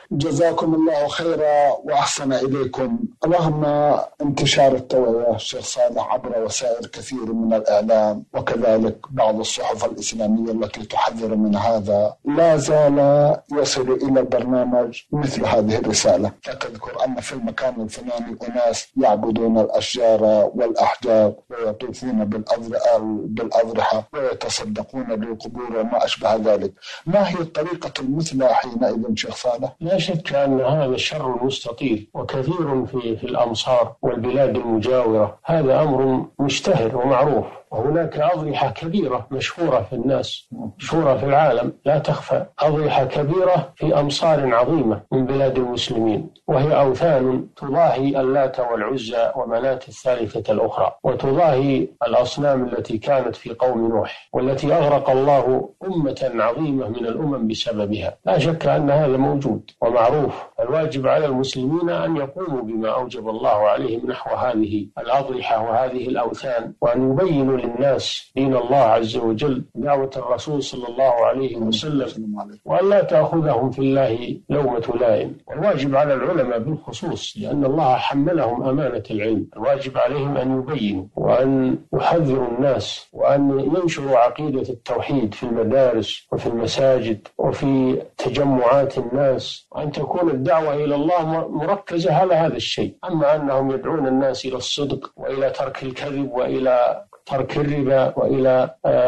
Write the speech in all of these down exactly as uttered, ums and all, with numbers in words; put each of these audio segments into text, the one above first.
جزاكم الله خيرا وأحسن إليكم. رغم انتشار التوعية الشيخ صالح عبر وسائل كثير من الإعلام وكذلك بعض الصحف الإسلامية التي تحذر من هذا، لا زال يصل إلى البرنامج مثل هذه الرسالة، فتذكر أن في المكان الفلاني أناس يعبدون الأشجار والأحجار ويطوفون بالأضرحة ويتصدقون بالقبور وما أشبه ذلك. ما هي الطريقة المثلى حينئذ شيخ صالح؟ لا شك أن هذا الشر مستطيل وكثير في, في الأمصار والبلاد المجاورة، هذا أمر مشتهر ومعروف، وهناك أضرحة كبيرة مشهورة في الناس، مشهورة في العالم لا تخفى، أضرحة كبيرة في أمصار عظيمة من بلاد المسلمين، وهي أوثان تضاهي اللات والعزى ومناة الثالثة الأخرى، وتضاهي الأصنام التي كانت في قوم نوح والتي أغرق الله أمة عظيمة من الأمم بسببها. لا شك أن هذا موجود ومعروف. الواجب على المسلمين أن يقوموا بما أوجب الله عليهم نحو هذه الأضرحة وهذه الأوثان، وأن يبينوا للناس دين الله عز وجل، دعوة الرسول صلى الله عليه وسلم، وأن لا تأخذهم في الله لومة لائم. والواجب على العلماء بالخصوص، لأن الله حملهم أمانة العلم، الواجب عليهم أن يبينوا وأن يحذروا الناس وأن ينشروا عقيدة التوحيد في المدارس وفي المساجد وفي تجمعات الناس، وأن تكون الدعوة إلى الله مركزة على هذا الشيء. أما أنهم يدعون الناس إلى الصدق وإلى ترك الكذب وإلى ترك الربا وإلى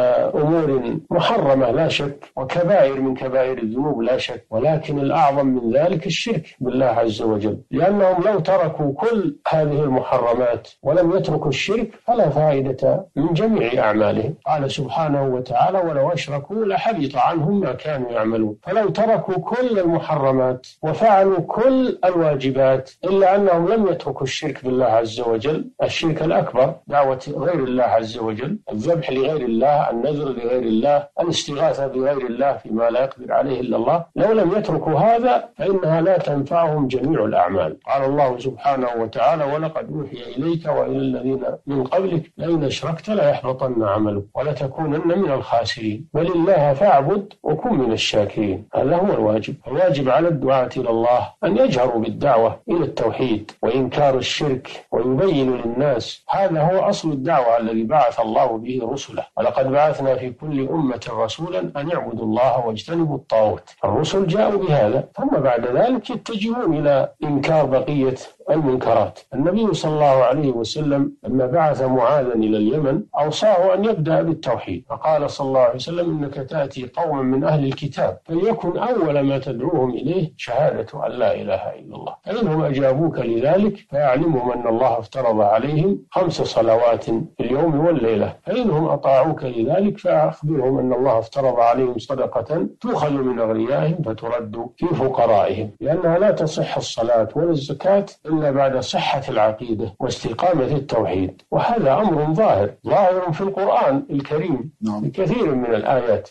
أمور محرمة لا شك، وكبائر من كبائر الذنوب لا شك، ولكن الأعظم من ذلك الشرك بالله عز وجل، لأنهم لو تركوا كل هذه المحرمات ولم يتركوا الشرك فلا فائدة من جميع أعمالهم. قال سبحانه وتعالى: ولو أشركوا لحبط عنهم ما كانوا يعملون. فلو تركوا كل المحرمات وفعلوا كل الواجبات إلا أنهم لم يتركوا الشرك بالله عز وجل، الشرك الأكبر، دعوة غير الله عز وجل، الذبح لغير الله، النذر لغير الله، الاستغاثة بغير الله فيما لا يقدر عليه إلا الله، لو لم يتركوا هذا فإنها لا تنفعهم جميع الأعمال. قال الله سبحانه وتعالى: ولقد أوحي إليك وإلى الذين من قبلك لئن أشركت ليحبطن عملك ولتكونن من الخاسرين بل الله فاعبد وكن من الشاكرين. هذا هو الواجب. الواجب على الدعاة إلى الله أن يجهروا بالدعوة إلى التوحيد وإنكار الشرك ويبينوا للناس. هذا هو أصل الدعوة الذي بعث الله به رسله. ولقد بعثنا في كل أمة رسولا أن يعبدوا الله واجتنبوا الطاغوت. الرسل جاءوا بهذا، ثم بعد ذلك يتجهون إلى إنكار بقية المنكرات. النبي صلى الله عليه وسلم لما بعث معاذا إلى اليمن أوصاه أن يبدأ بالتوحيد، فقال صلى الله عليه وسلم: إنك تأتي قوما من أهل الكتاب فليكن أول ما تدعوهم إليه شهادة أن لا إله إلا الله، فإنهم أجابوك لذلك فيعلمهم أن الله افترض عليهم خمس صلوات في اليوم والليلة، فإنهم أطاعوك لذلك فأخبرهم أن الله افترض عليهم صدقة تؤخذ من أغنيائهم فترد في فقرائهم، لأنها لا تصح الصلاة ولا الزكاة إلا بعد صحة العقيدة واستقامة التوحيد. وهذا أمر ظاهر ظاهر في القرآن الكريم في كثير من الآيات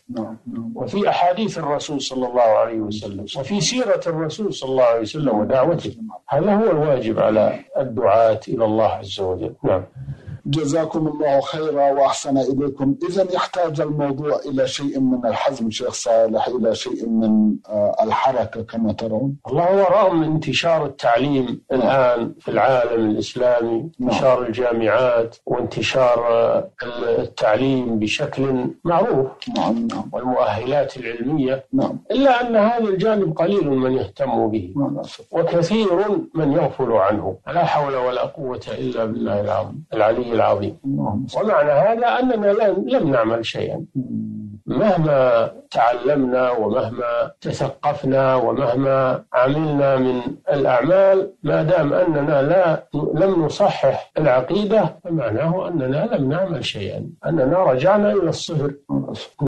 وفي أحاديث الرسول صلى الله عليه وسلم وفي سيرة الرسول صلى الله عليه وسلم ودعوته. هذا هو الواجب على الدعاة إلى الله عز وجل. نعم. جزاكم الله خيرا وأحسن إليكم. إذن يحتاج الموضوع إلى شيء من الحزم شيخ صالح، إلى شيء من الحركة كما ترون. الله هو رغم انتشار التعليم الآن في العالم الإسلامي، انتشار الجامعات وانتشار التعليم بشكل معروف نعم. والمؤهلات العلمية نعم. إلا أن هذا الجانب قليل من يهتم به نعم. وكثير من يغفل عنه. لا حول ولا قوة إلا بالله العظيم العلي العظيم. ومعنى هذا أننا لم نعمل شيئا مهما تعلمنا ومهما تثقفنا ومهما عملنا من الأعمال، ما دام أننا لا لم نصحح العقيدة فمعناه أننا لم نعمل شيئا، أننا رجعنا إلى الصفر.